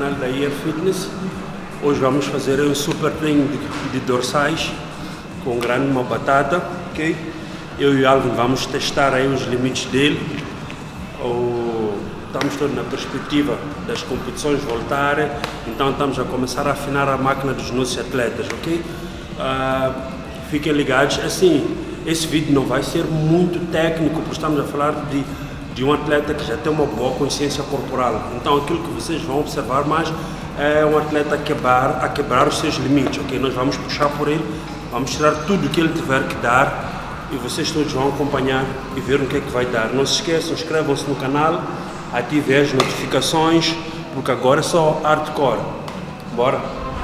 canal da Air Fitness. Hoje vamos fazer um super treino de dorsais com grande uma batata, ok? Eu e o Alvin vamos testar aí os limites dele. Estamos todos na perspectiva das competições voltarem, então estamos a começar a afinar a máquina dos nossos atletas, ok? Fiquem ligados, assim, esse vídeo não vai ser muito técnico, porque estamos a falar de um atleta que já tem uma boa consciência corporal. Então aquilo que vocês vão observar mais é um atleta a quebrar os seus limites, ok? Nós vamos puxar por ele, vamos tirar tudo o que ele tiver que dar e vocês todos vão acompanhar e ver o que é que vai dar. Não se esqueçam, inscrevam-se no canal, ativem as notificações, porque agora é só hardcore. Bora!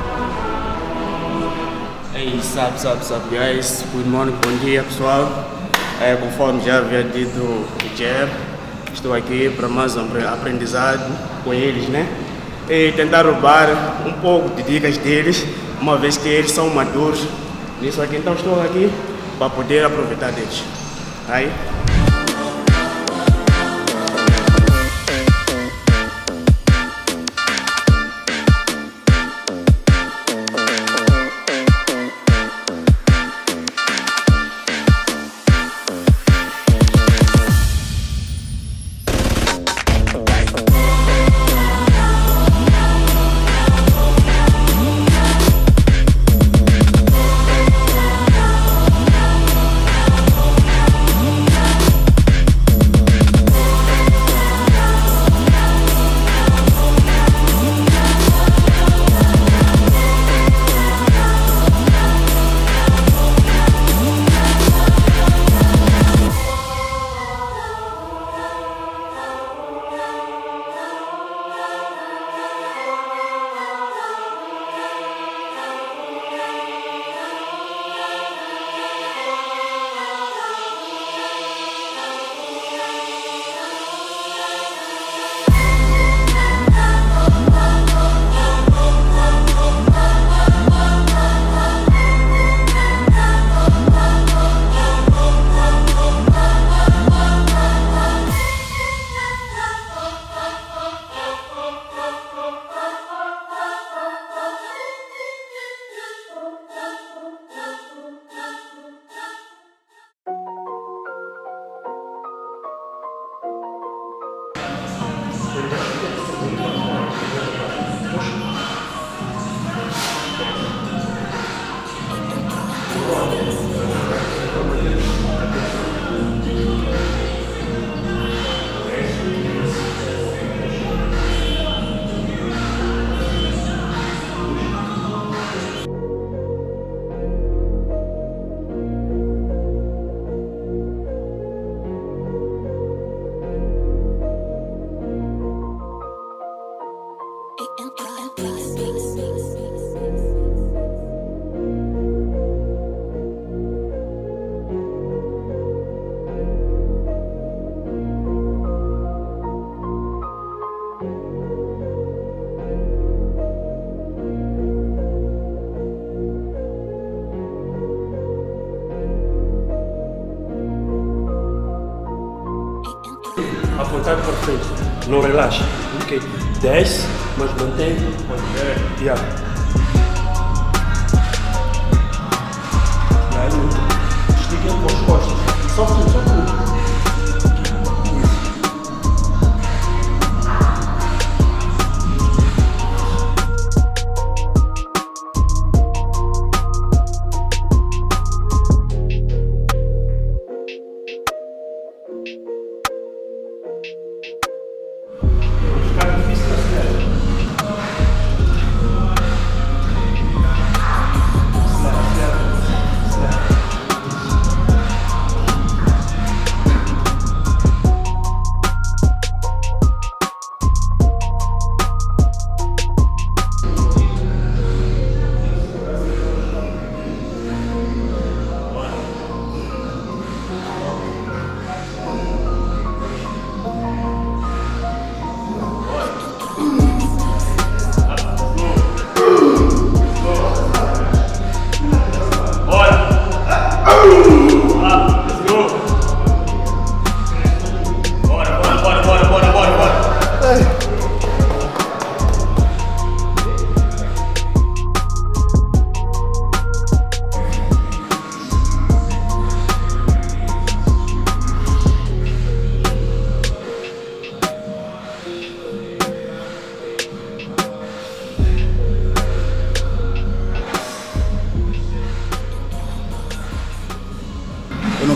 Hey, sup guys, good morning, bom dia pessoal. Conforme já havia dito o Jeff, estou aqui para mais um aprendizado com eles, né? E tentar roubar um pouco de dicas deles, uma vez que eles são maduros nisso aqui, então estou aqui para poder aproveitar deles. Aí. Apontado para frente, não relaxa, ok? Desce, mas mantém. Yeah. E aí, estica com as costas, só tudo.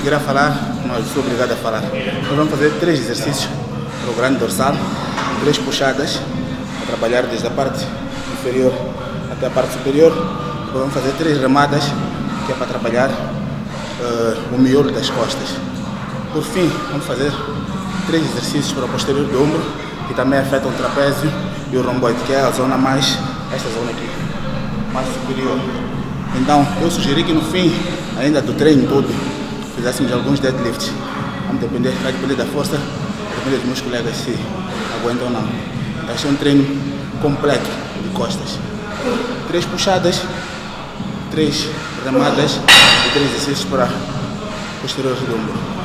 queria falar, mas sou obrigado a falar. Nós vamos fazer 3 exercícios para o grande dorsal, 3 puxadas, para trabalhar desde a parte inferior até a parte superior. Depois vamos fazer 3 remadas, que é para trabalhar o miolo das costas. Por fim, vamos fazer 3 exercícios para o posterior do ombro, que também afetam o trapézio e o romboide, que é a zona mais, esta zona aqui, mais superior. Então, eu sugeri que no fim, ainda do treino todo, fizéssemos alguns deadlifts. Vai depender da força, vai depender dos meus colegas se aguentam ou não. Vai ser um treino completo de costas. 3 puxadas, 3 remadas e 3 exercícios para posterior do ombro.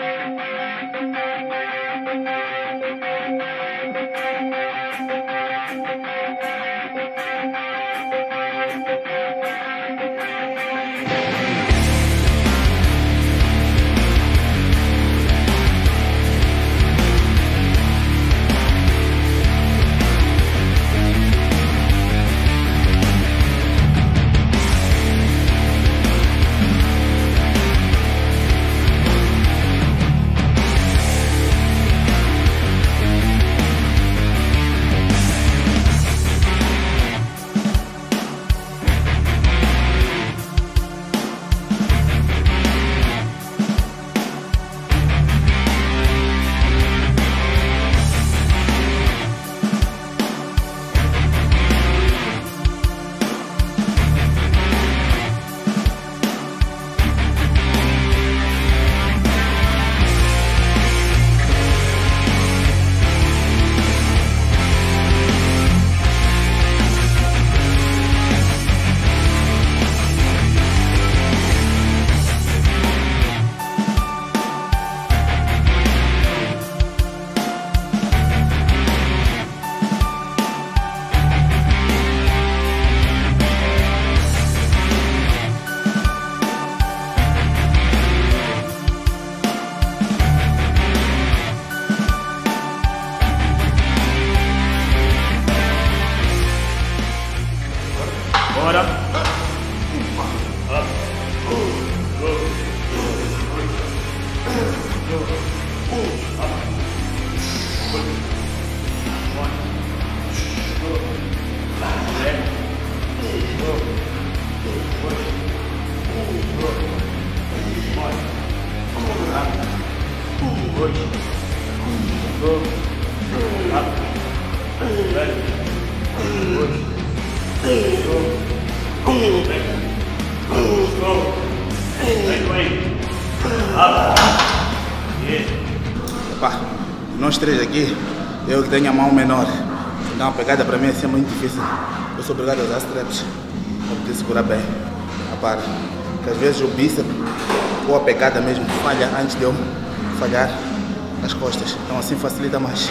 Nós 3 aqui, eu que tenho a mão menor, então a pegada para mim é muito difícil. Eu sou obrigado a usar straps para poder segurar bem a barra. Porque às vezes o bíceps ou a pegada mesmo falha antes de eu falhar as costas, então assim facilita mais.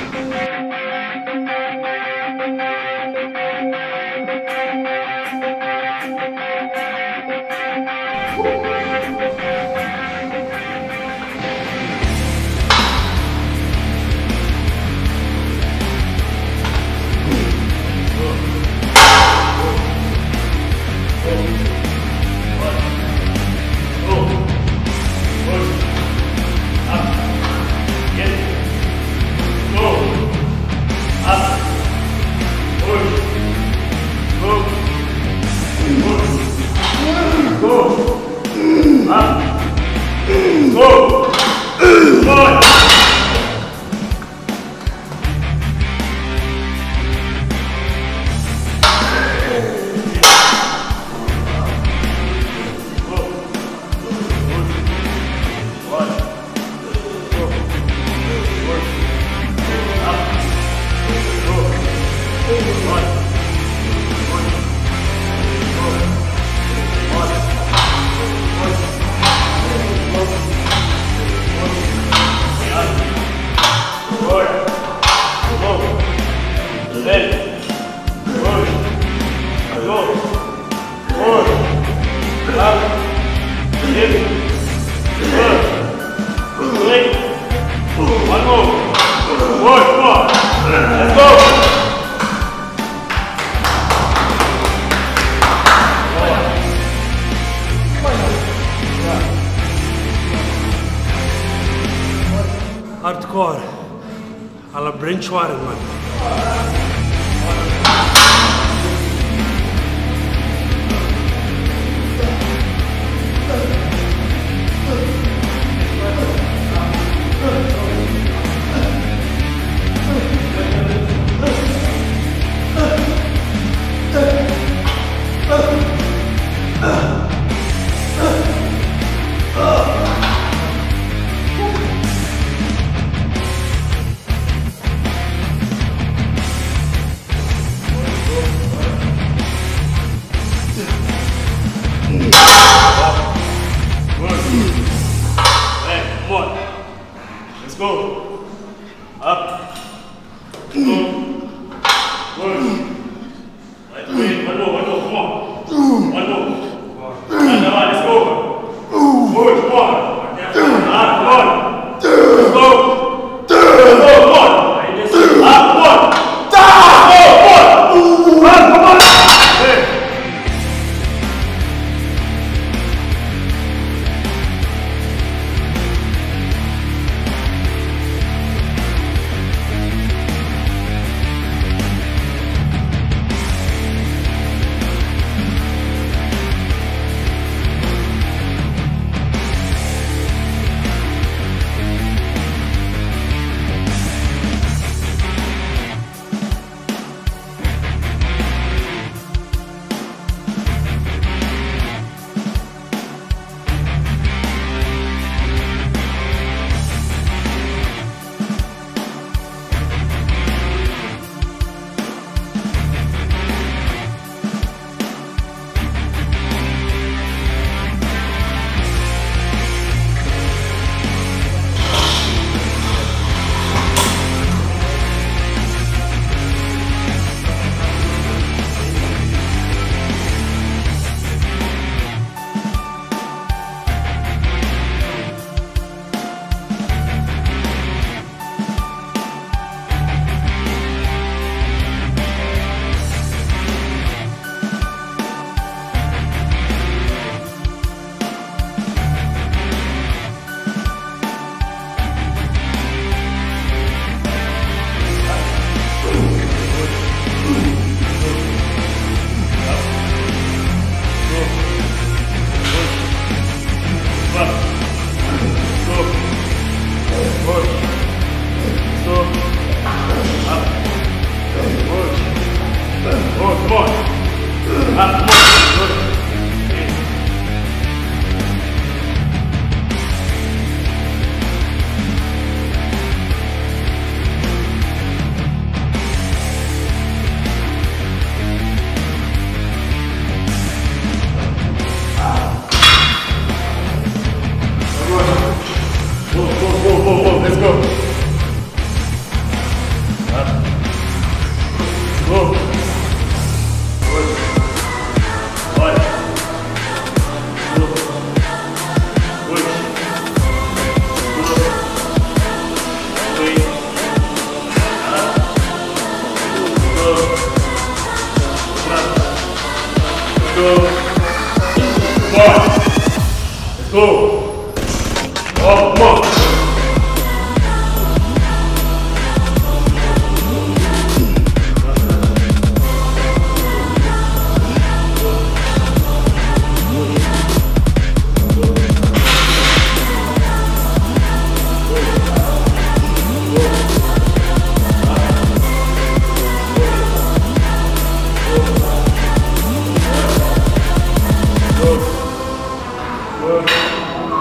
hardcore. Alla Branch Warren, mano. Let's go. Up. Go. Good. Right way. One more. Come on. One more. Let's go. Good. Come on. Come on. Let's go. Come on. Let's go. Go. Let's go. Oh, come on. Good.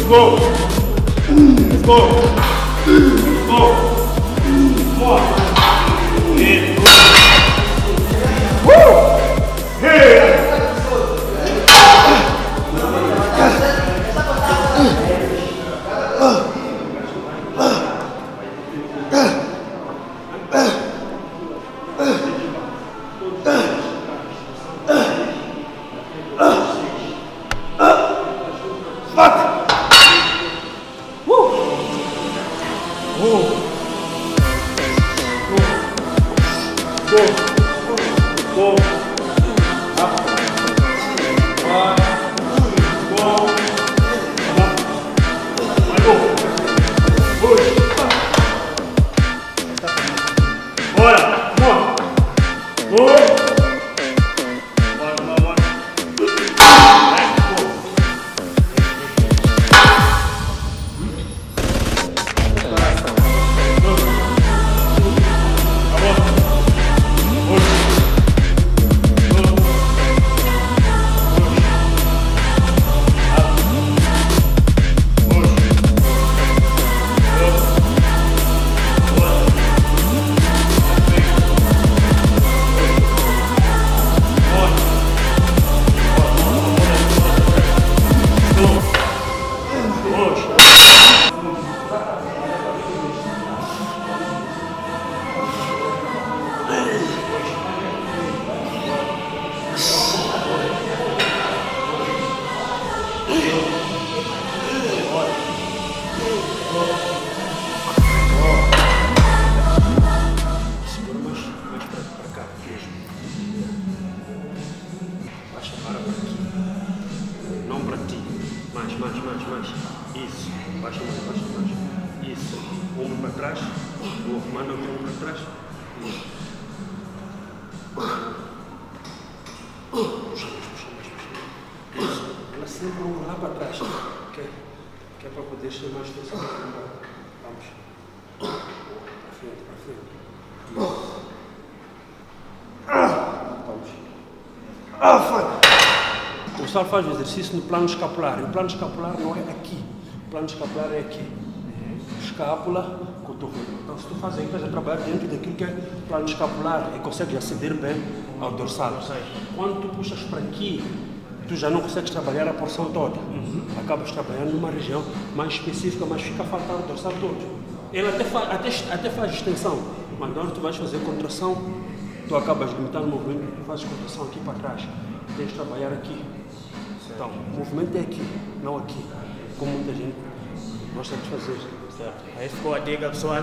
go. Let's go. Let's go. Come on. Yeah. Woo! Hey! Mais. Isso. Baixa mais. Isso. Ombro para trás. Manda o ombro para trás. Isso. Puxa mais. Isso. Ela sempre o ombro lá para trás. Que é para poder ter mais tensão. Vamos. Para frente. Isso. Vamos. O pessoal faz o exercício no plano escapular. O plano escapular não é aqui. O plano escapular é aqui. Escápula, cotovelo. Então, se tu faz aí, estás a trabalhar dentro daquilo que é plano escapular e consegues aceder bem ao dorsal. Quando tu puxas para aqui, tu já não consegues trabalhar a porção toda. Acabas trabalhando numa região mais específica, mas fica a faltar o dorsal todo. Ele até faz extensão, mas na hora que tu vais fazer contração, tu acabas limitando o movimento, tu fazes contração aqui para trás. Tens de trabalhar aqui. Então, o movimento é aqui, não aqui, como muita gente gosta de fazer. Certo. Aí ficou a dica, pessoal.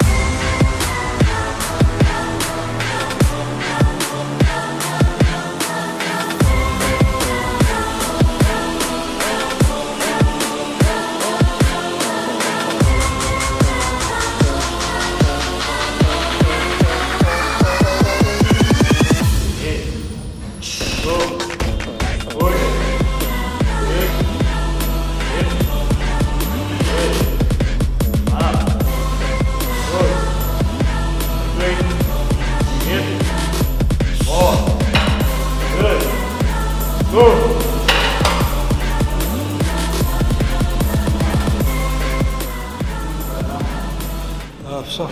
Pessoal,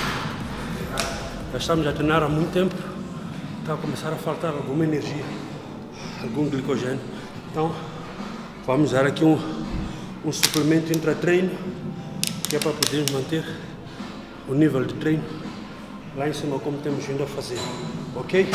já estamos a treinar há muito tempo, está a começar a faltar alguma energia, algum glicogênio. Então, vamos dar aqui um suplemento intra-treino, que é para podermos manter o nível de treino lá em cima, como temos vindo a fazer, ok?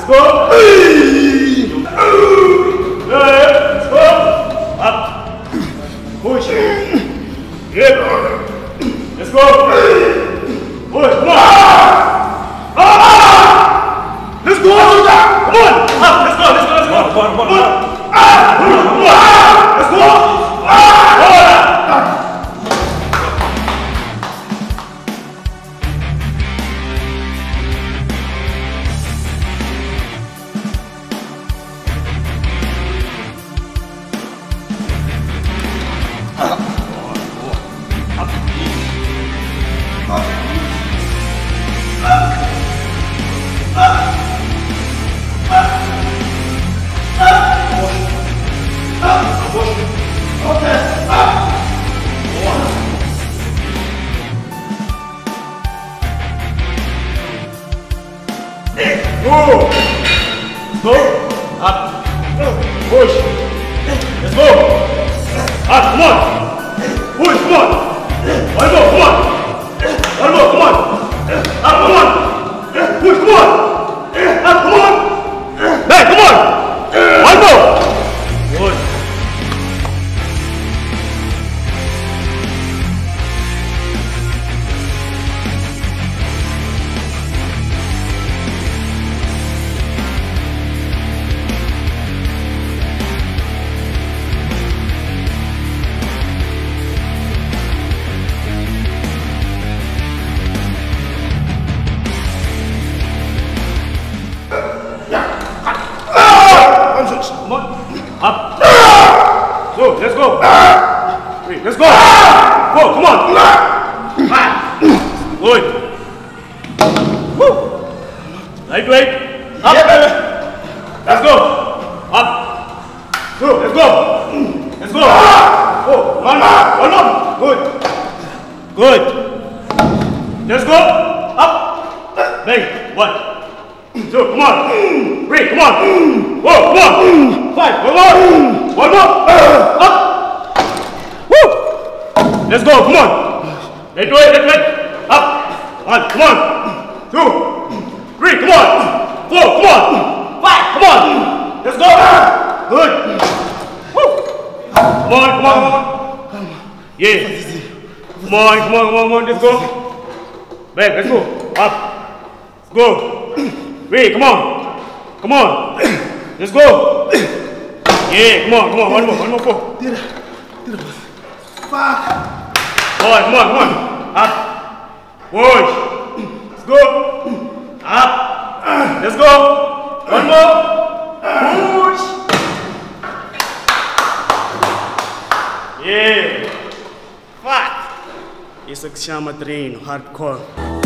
go. Let's go. Up. Push. Grip. Let's go. Push. Come on. Let's go. Come on. Up. Let's go. Let's go. Let's go. Come on. Come on. Let's go. Go. Up. Push. Let's go. Up. Come on. Push. Come on. One more. Come on. One more. Come on. Up. Come on. Push. Come on. Up. Come on. Back. Come on. One more. Good. Come on. Up. So, let's go. Wait, let's go. Go, come on. Good. Woo. Lightweight. Up. Let's go. Up. So, let's go. Let's go. Go. One more. Good. Good. Let's go. Up. Bang. 1. 2, come on. 3, come on. Whoa, come on. 5, one more. One more. Up. Woo. Let's go, come on. Let's wait. Up. 1, come on. 2, 3, come on. 4, come on. 5, come on. Let's go. Good. Woo. Come on. Yeah. Come on. Let's go. Back, let's go. Up. Let's go. Wait, come on. Let's go. Yeah, come on. One more. Fuck. Come on. Up. Push. Let's go. Up. Let's go. One more. Push. Yeah. Fuck. Isso que se chama treino, hardcore.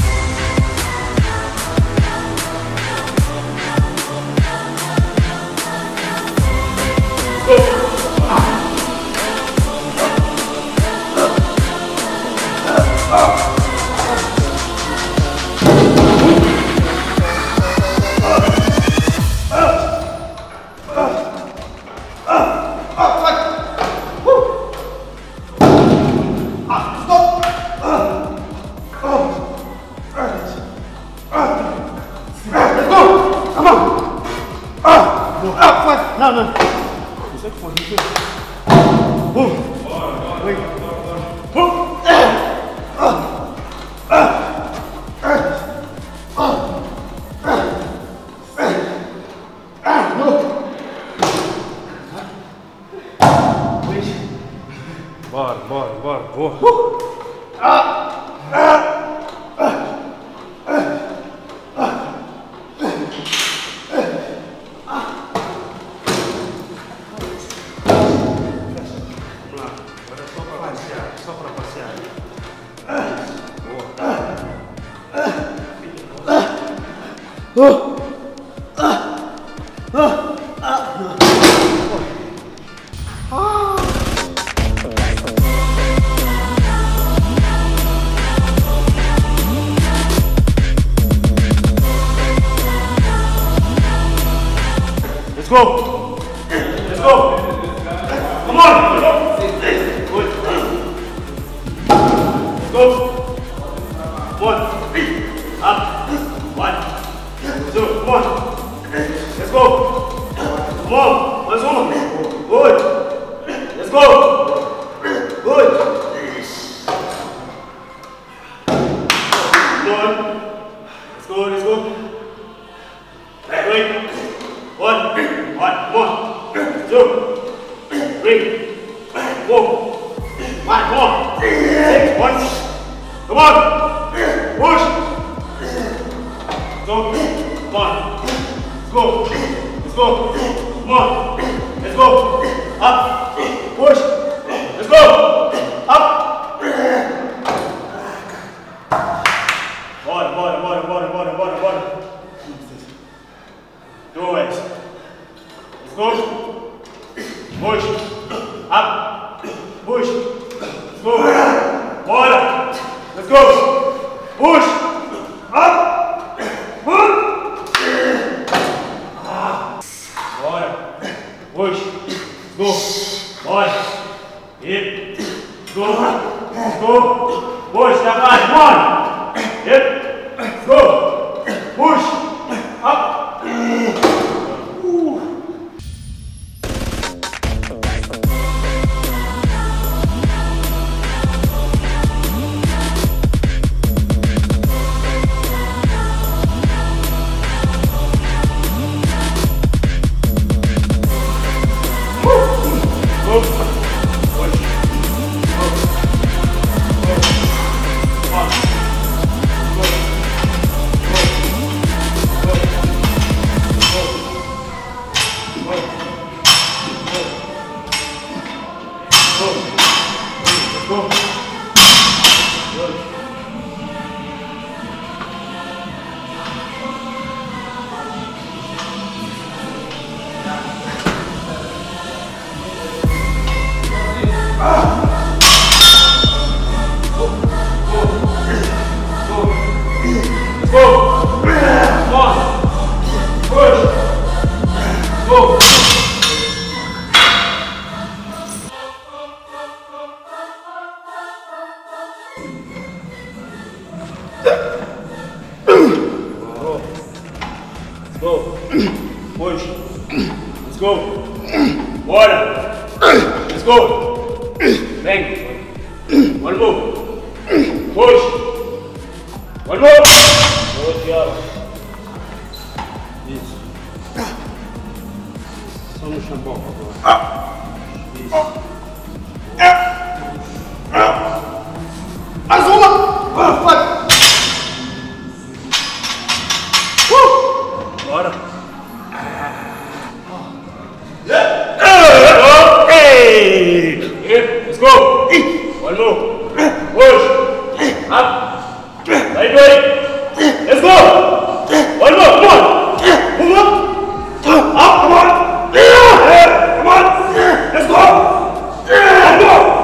No. Isso aqui foi isso. Wait. Bora. Boa. Só para passear. Let's go. Come on. Good. Let's go. 1, 3, up. 1, 2, come on. Come on. Mais uma. Good. Let's go. Good. Good. Let's go. Let's go. Right, wait. One. Come on. 2, 3, 4. 5, come on. 6, 1. Come on. Push. Go. Come on. Let's go. Let's go. Come on. Let's go. Up. Push. Let's go. Up. Bora. 2 ways. Let's go. Push. Up. Push. Let's go. Bora. Let's go. Push. Up. Push. Bora. Push. Let's go. Bora. Hip. Let's go. Let's go. Push. Step back. Come on. Hip. Let's go. Push. Up. Go. Push. Let's go. Bora. Let's go. Bang. One move. Push. One move. Good job. Isso. Só no chambão agora. Isso. Mais uma! Vai! Bora. Okay. Let's go. One move. Push. Up. Right way. Let's go. One more. Come on. Move up. Up. Come on. Come on. Let's go. Let's go.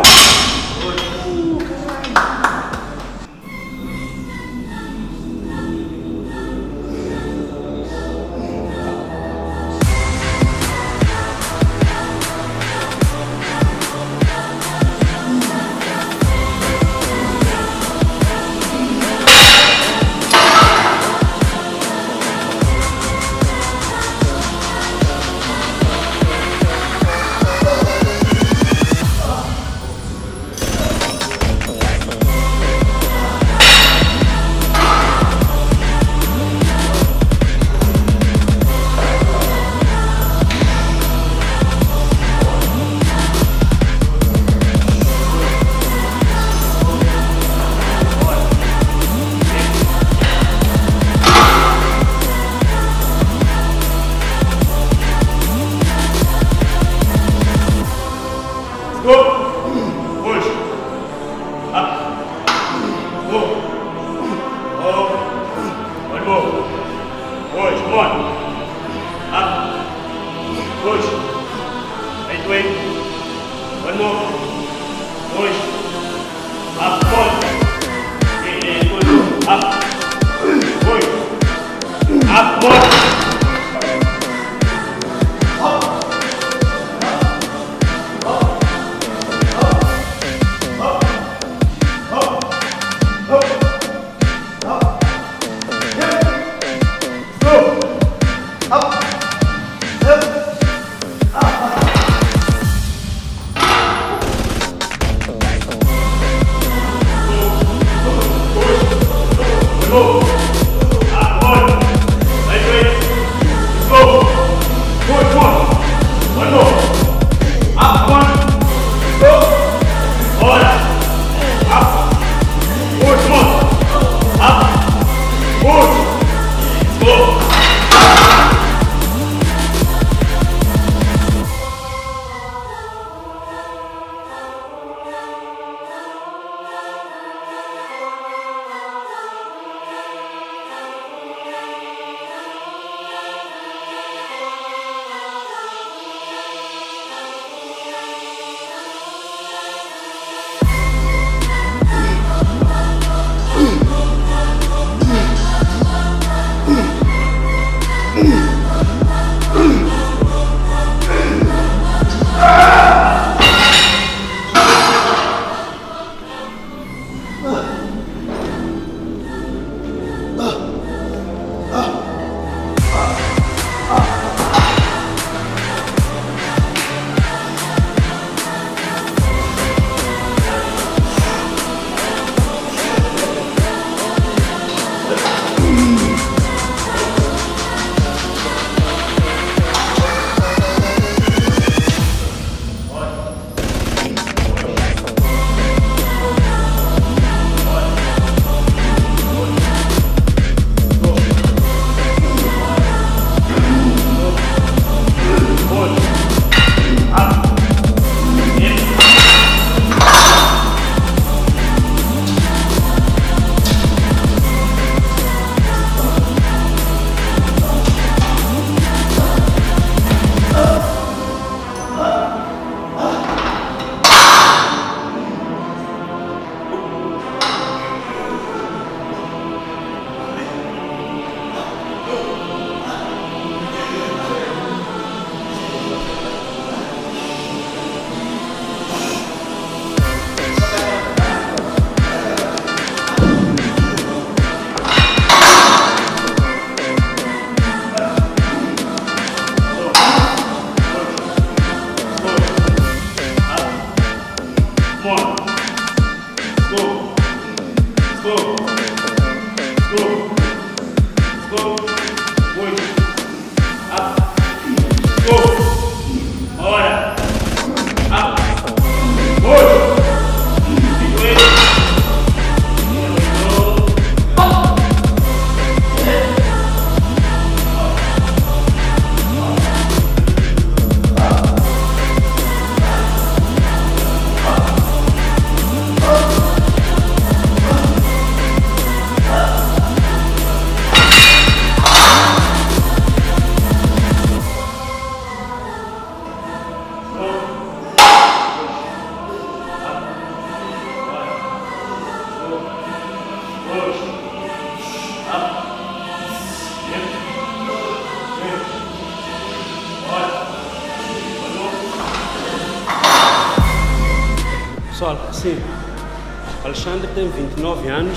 Pessoal, sim, Alexandre tem 29 anos,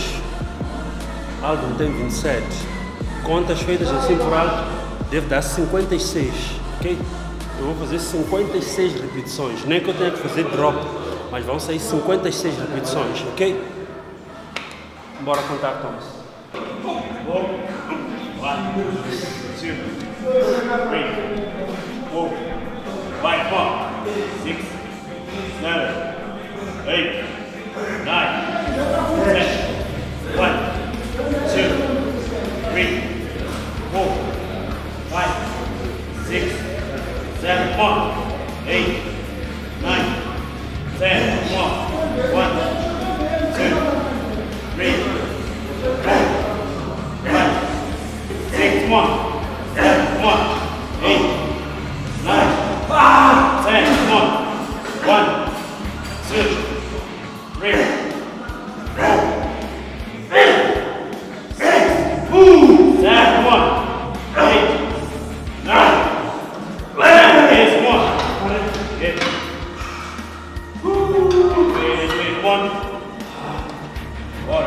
Alvin tem 27. Contas feitas assim por alto, deve dar 56, ok? Eu vou fazer 56 repetições, nem que eu tenha que fazer drop, mas vão sair 56 repetições, ok? Bora contar, Thomas. 1, 2, 3, 4, 5, 6, 7, 8, 9, 10, 1, 2, 3, 4, 5, 6, 7, 1, 8, 9, 10, 1, 2, 3, 4, 5, 6, 1, 7, 1, 8, 9, 10, 1, 2, 3, 4, 5, 6, 7, 1, 8, 9, 10, 1, 1. Bora.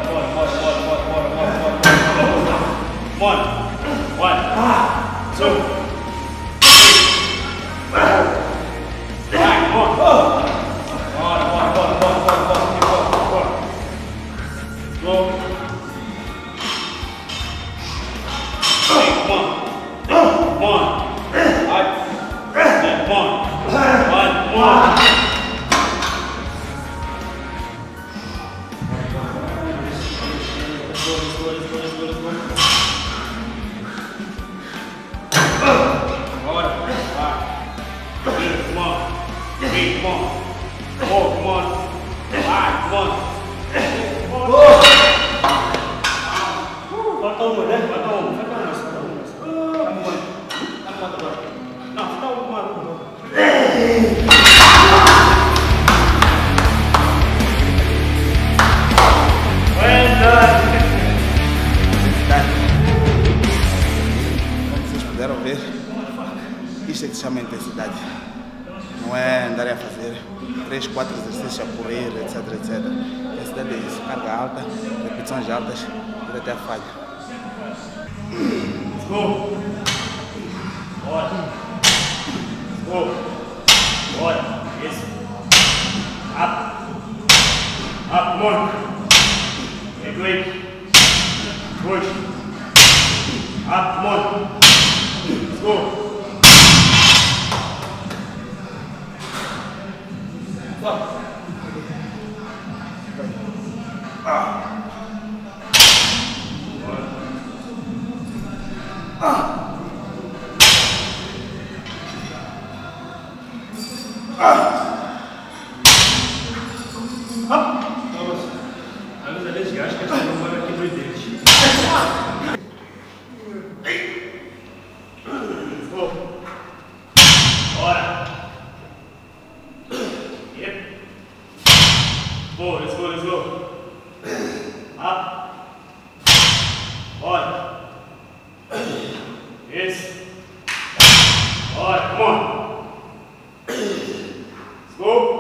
1, 2, 3, 4, 5, 1. Bora. Go. Agora, vai. Come on. Hey, come on. Oh, come on. Vai, come on. Falta uma, né? Falta uma. Não, falta uma. Como vocês puderam ver, isto é que se chama intensidade. Não é andar a fazer 3, 4 exercícios a correr, etc, etc. Intensidade é isso, carga alta, repetições altas, ir até a falha. Let's go. Bora. Let's go. Bora. Isso. Up. Up, come on. É great. Push. Up, come on. Let's go. Vamos ali, acho que a gente não vai aqui no dente. Let's go. Bora. Yep. Go, let's go, let's go. Up. Bora. Yes. Bora, come on. Let's go.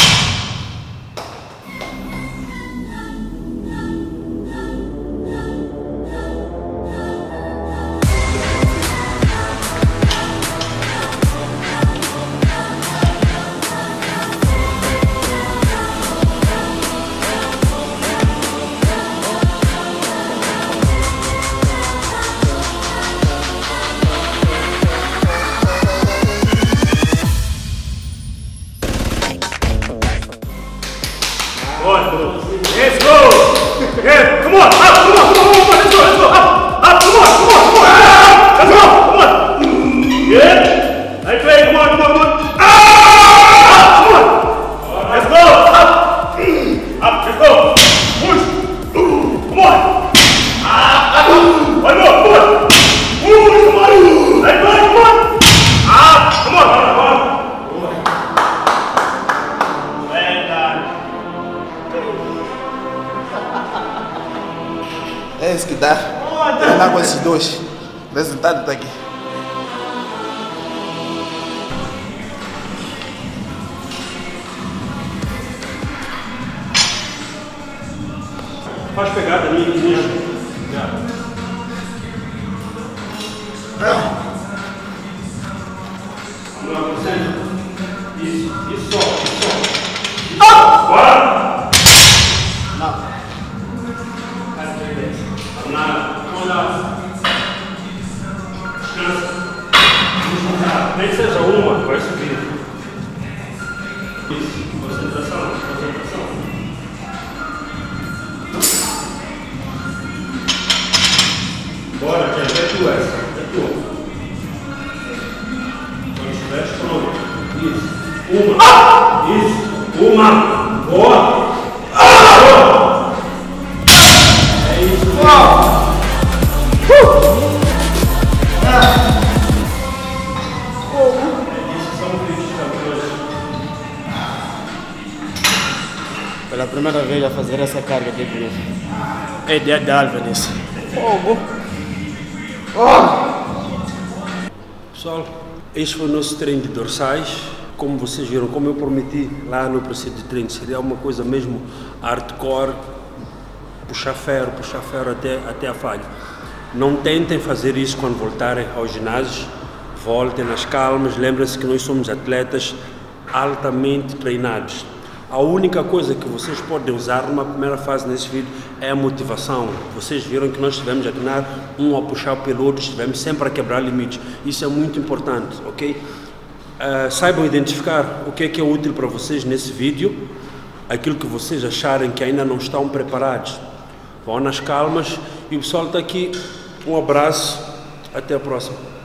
Let's go! Yeah, come on! Up, come on, come on, come on, let's go, let's go! Up, come on, come on, come on! Let's go, come on! Yeah! I play, come on, come on, come on! Up, come on! Let's go! Up! Up, let's go! Push! Come on! Up! One more, come on! Push, come on! I play, come on! Up, come on, come on! Well done! É isso que dá. Treinar com esses dois. O resultado está aqui. Faz pegada ali, nisso. Vamos lá, concentra. Isso só. Bora! Não. Nada. Descansa. Nem que seja uma, vai subir. Isso. Concentração. Bora, Tia, é tua essa. É tua. Quando estiver pronto. Isso. Uma. Isso. Uma. Boa. Boa. É isso. Pela primeira vez a fazer essa carga de brilho. É de Alvenis. Pessoal, este foi o nosso treino de dorsais. Como vocês viram, como eu prometi lá no princípio de treino, seria uma coisa mesmo hardcore, puxar ferro até a falha. Não tentem fazer isso quando voltarem ao ginásio. Voltem nas calmas. Lembrem-se que nós somos atletas altamente treinados. A única coisa que vocês podem usar numa primeira fase nesse vídeo é a motivação. Vocês viram que nós estivemos a treinar um a puxar pelo outro, estivemos sempre a quebrar limites. Isso é muito importante, ok? Saibam identificar o que é útil para vocês nesse vídeo, aquilo que vocês acharem que ainda não estão preparados. Vão nas calmas E o pessoal está aqui. Um abraço. Até a próxima.